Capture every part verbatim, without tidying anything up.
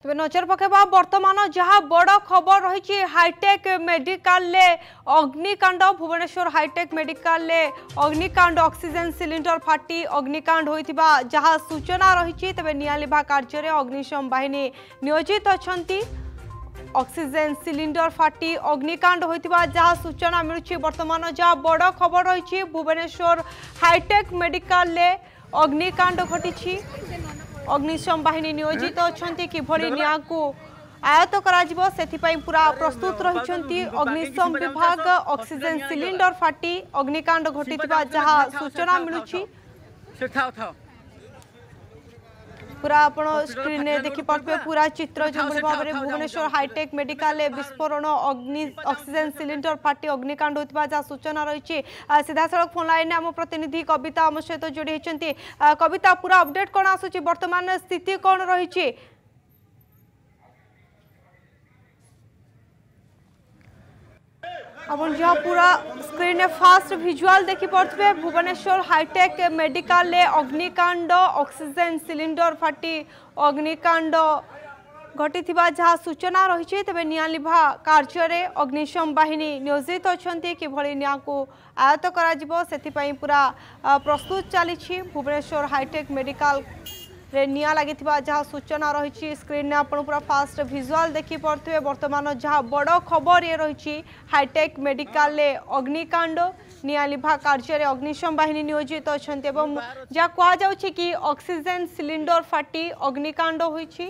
तबे नजर पकेबा वर्तमान जहाँ बड़ खबर रही हाईटेक मेडिकल ले अग्निकांड भुवनेश्वर हाईटेक मेडिकल ले अग्निकांड ऑक्सीजन सिलिंडर फाटी अग्निकांड होइतिबा जहाँ सूचना रही तबे निया लिभा कार्य रे अग्निशम बाहिनी नियोजित अछंती। ऑक्सीजन सिलिंडर फाटी अग्निकांड होइतिबा जहाँ सूचना मिलुछि वर्तमान जहाँ बड़ खबर रही भुवनेश्वर हाईटेक मेडिकल ले अग्निकांड घटी अग्निशम बाहिनी नियोजित अछंती किभली निया को आयत्त करा से पूरा प्रस्तुत रही अग्निशम विभाग ऑक्सीजन सिलिंडर फाटी अग्निकांड घटी जहाँ सूचना मिलुछि पूरा आपण स्क्रीन में देखि पार्थे पूरा चित्र जो भाव में भुवनेश्वर हाईटेक मेडिकल विस्फोरण अग्नि ऑक्सीजन सिलिंडर फाटी अग्निकांड होता जहाँ सूचना रही सीधा सड़क फोन लाइन आम प्रतिनिधि कविता आम सहित जोड़ी होती। कविता पूरा अपडेट कौन आसूची वर्तमान स्थिति कौन रही? आप जहाँ पूरा स्क्रीन में फास्ट विजुअल देखी पारे भुवनेश्वर हाईटेक मेडिकल ले अग्निकांड ऑक्सीजन सिलिंडर फाटी अग्निकांड घटी जहाँ सूचना रही तेज निया लिभा कार्य रे अग्निशम बाहिनी नियोजित अछंती किभली निया को आयत्त करा से पूरा प्रस्तुत चली भुवनेश्वर हाईटेक मेडिकल रे निया लगी जहाँ सूचना रही स्क्रीन में आपन पूरा फास्ट विजुअल देखी पारे वर्तमान जहाँ बड़ खबर ये रही हाईटेक मेडिकल ले अग्निकांड निया लिभा कार्य रे अग्निशम बाहिनी नियोजित अछंती एवं जहाँ कहुच्छे कि ऑक्सीजन सिलिंडर फाटी अग्निकांड होइछि।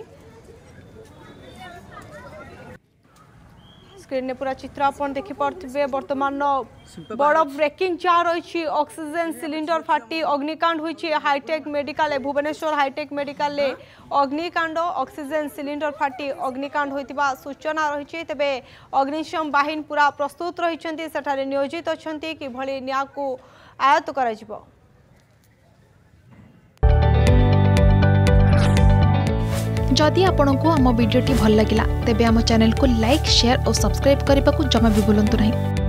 स्क्रीन में पूरा चित्र आपन देखि पारे वर्तमान बड़ ब्रेकिंग जहाँ रही ऑक्सीजन सिलिंडर फाटी अग्निकांड होइछि hitech medical Bhubaneswar hitech medical ले अग्निकांड ऑक्सीजन सिलिंडर फाटी अग्निकांड होइतिबा सूचना रही तेबे अग्निशम बाहिनी पूरा प्रस्तुत रही सेठारे नियोजित अछंती किभली निया को आयत्त कराजिबो। जदि आपंक आम भिडी भल लगा तेब आम चैनल को लाइक शेयर और सब्सक्राइब करने को जमा भी भूलु नहीं।